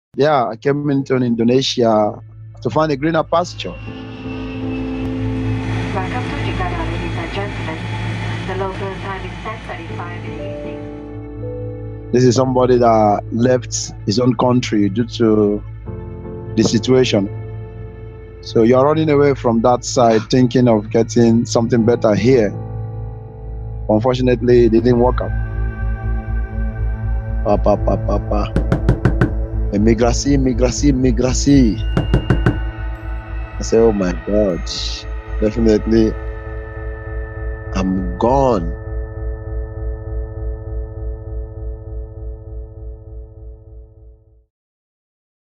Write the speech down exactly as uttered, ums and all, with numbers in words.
Yeah, I came into Indonesia to find a greener pasture. Welcome to Jakarta, ladies and gentlemen. The local time is ten thirty-five in the evening. This is somebody that left his own country due to the situation. So you're running away from that side, thinking of getting something better here. Unfortunately, it didn't work out. Papa, papa, papa. Emigracy, emigracy, emigracy. I say, oh my God, definitely, I'm gone.